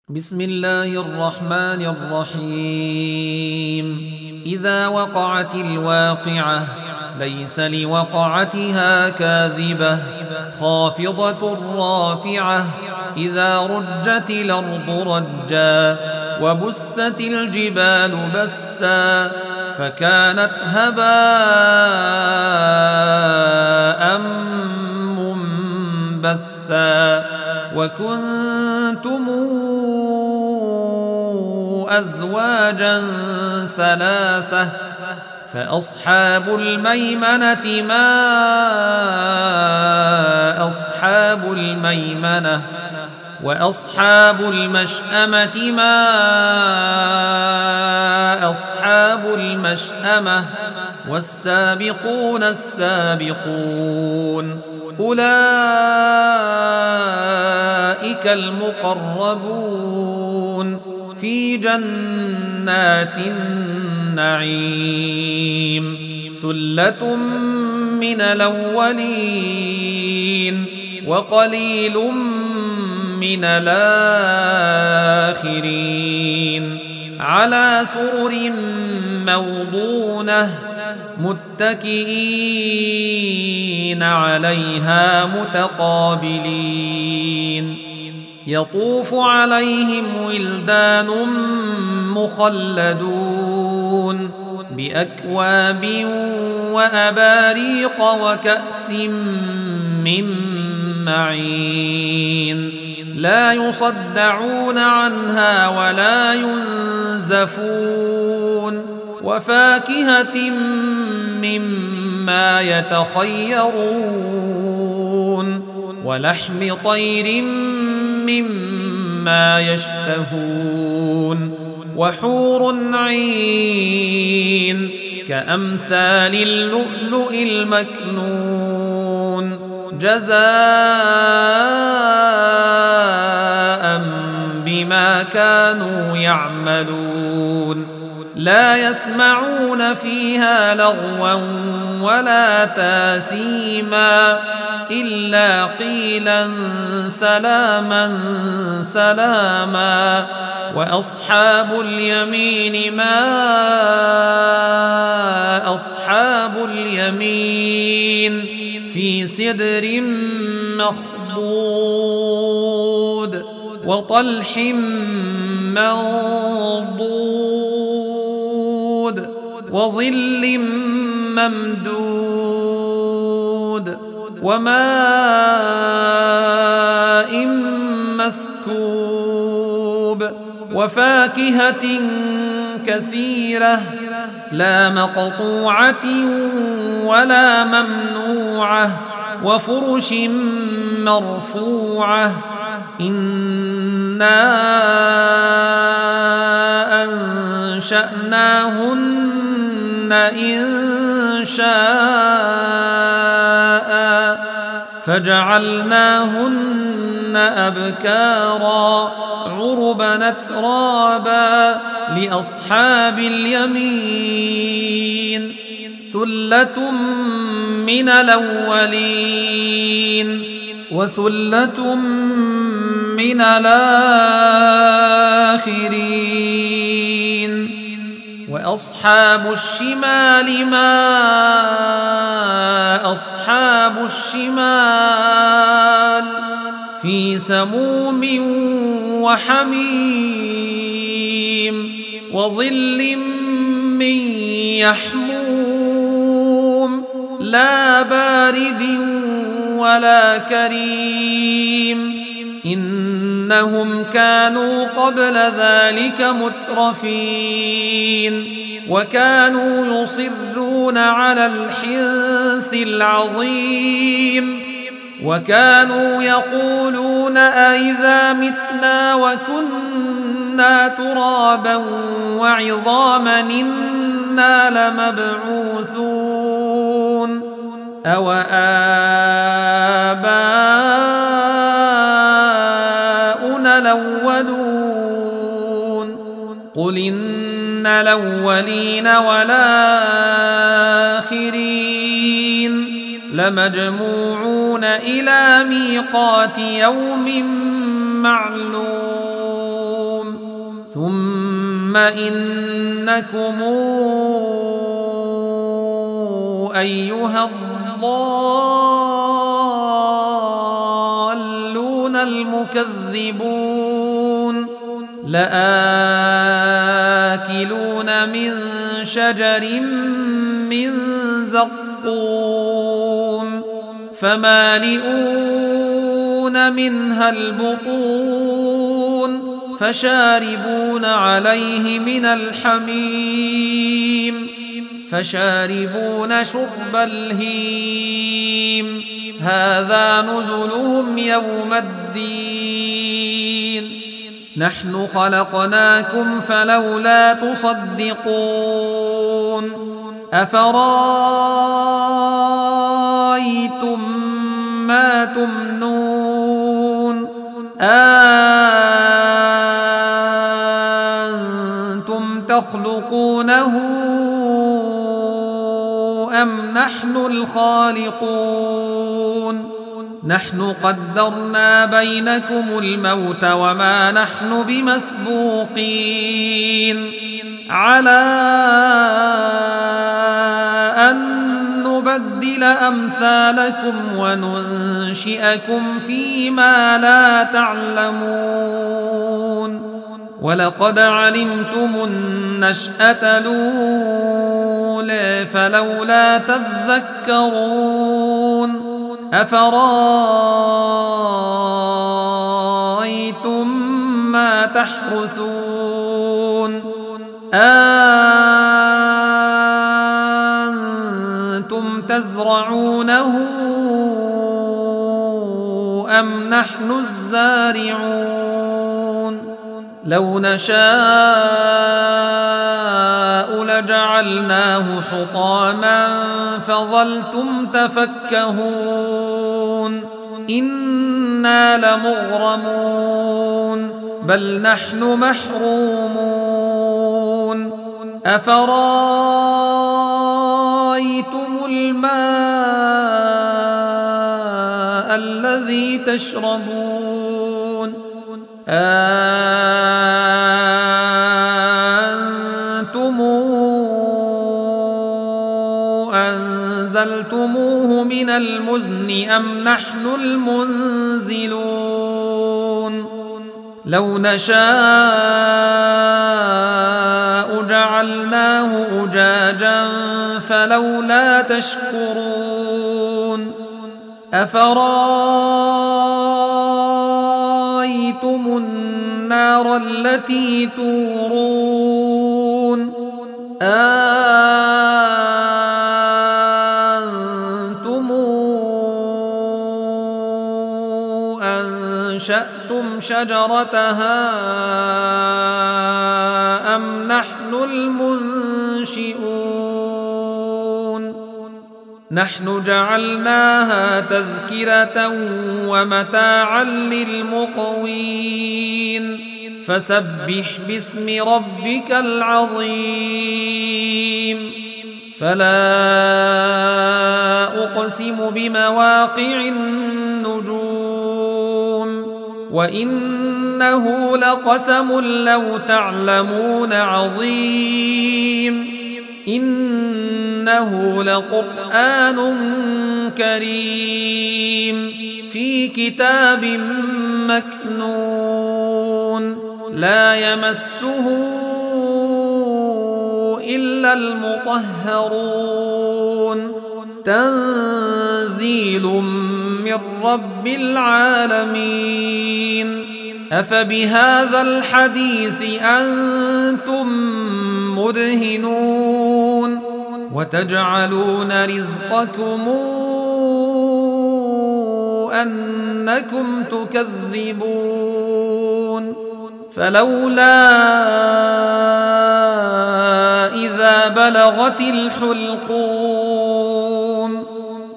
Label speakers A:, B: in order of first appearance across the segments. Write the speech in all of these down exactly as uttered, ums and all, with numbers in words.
A: بسم الله الرحمن الرحيم إذا وقعت الواقعة ليس لوقعتها كاذبة خافضة رافعة إذا رجت الأرض رجا وبست الجبال بسا فكانت هباء منبثا وكنتم أزواجا ثلاثة فأصحاب الميمنة ما أصحاب الميمنة وأصحاب المشأمة ما أصحاب المشأمة والسابقون السابقون أولئك المقربون في جنات النعيم ثلة من الأولين وقليل من الآخرين على سرر موضونة متكئين عليها متقابلين يطوف عليهم ولدان مخلدون بأكواب وأباريق وكأس من معين لا يصدعون عنها ولا ينزفون وفاكهة مما يتخيرون ولحم طير مما يشتهون وحور عين كأمثال اللؤلؤ المكنون جزاء بما كانوا يعملون لا يسمعون فيها لغوا ولا تاثيما إلا قيلا سلاما سلاما وأصحاب اليمين ما أصحاب اليمين في سدر مخضود وطلح منضود وظل ممدود وماء مسكوب وفاكهة كثيرة لا مقطوعة ولا ممنوعة وفرش مرفوعة إنا أنشأناهن إن شاء فجعلناهن أبكارا عربا أترابا لأصحاب اليمين ثلة من الأولين وثلة من الآخرين وأصحاب الشمال ما أصحاب الشمال في سموم وحميم وظل من يحموم لا بارد ولا كريم إنهم كانوا قبل ذلك مترفين وكانوا يصرون على الحنث العظيم وكانوا يقولون أئذا متنا وكنا ترابا وعظاما إنا لمبعوثون أو آباؤنا الأولون قل إن الأولين والآخرين لمجموعون إلى ميقات يوم معلوم ثم إنكم أيها الضالون المكذبون لآكلون من شجر من زقوم فمالئون منها البطون فشاربون عليه من الحميم فشاربون شرب الهيم هذا نزلهم يوم الدين نحن خلقناكم فلولا تصدقون أفرأيتم ما تمنون أأنتم تخلقونه أم نحن الخالقون نحن قدرنا بينكم الموت وما نحن بمسبوقين على أن نبدل أمثالكم وننشئكم فيما لا تعلمون ولقد علمتم النشأة الأولى فلولا تذكرون أفرأيتم ما تحرثون أأنتم تزرعونه أم نحن الزارعون لو نشاء لجعلناه حطاما فظلتم تفكهون إنا لمغرمون بل نحن محرومون أفرأيتم الماء الذي تشربون أأنتم أنزلتموه من المزن أم نحن المنزلون لو نشاء جعلناه أجاجا فلولا تشكرون أفرأيتم النار التي تورون أأنتم أنشأتم شجرتها أم نحن المنشئون نحن جعلناها تذكرة ومتاعا للمقوين فسبح باسم ربك العظيم فلا أقسم بمواقع النجوم وإنه لقسم لو تعلمون عظيم إنه لقرآن كريم في كتاب مكنون لا يمسه إلا المطهرون تنزيل من رب العالمين أفبهذا الحديث أنتم مدهنون وتجعلون رزقكم أنكم تكذبون فلولا إذا بلغت الحلقوم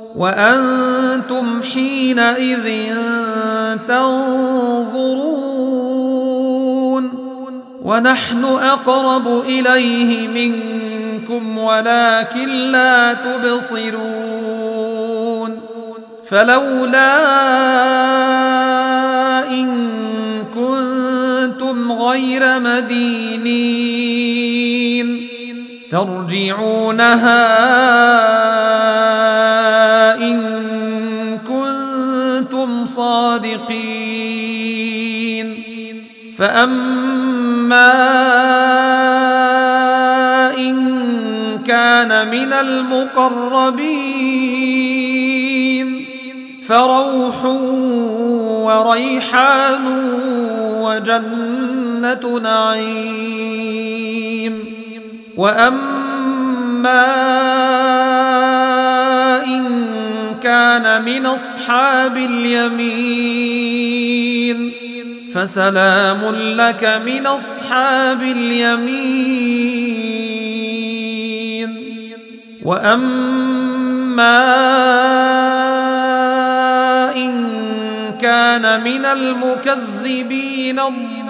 A: وأنتم حينئذ تنظرون ونحن أقرب إليه منكم ولكن لا تبصرون فلولا إن كنتم غير غير مدينين ترجعونها إن كنتم صادقين فأما إن كان من المقربين فروح وريحان وجنة نعيم وأما إن كان من أصحاب اليمين فسلام لك من أصحاب اليمين وأما إن كان من المكذبين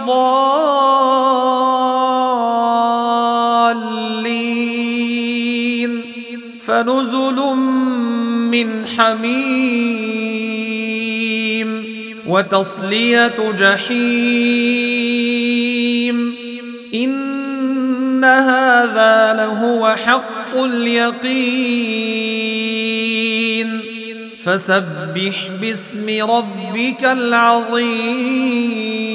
A: الضالين فنزل من حميم وتصلية جحيم إن هذا لهو حق اليقين فسبح باسم ربك العظيم.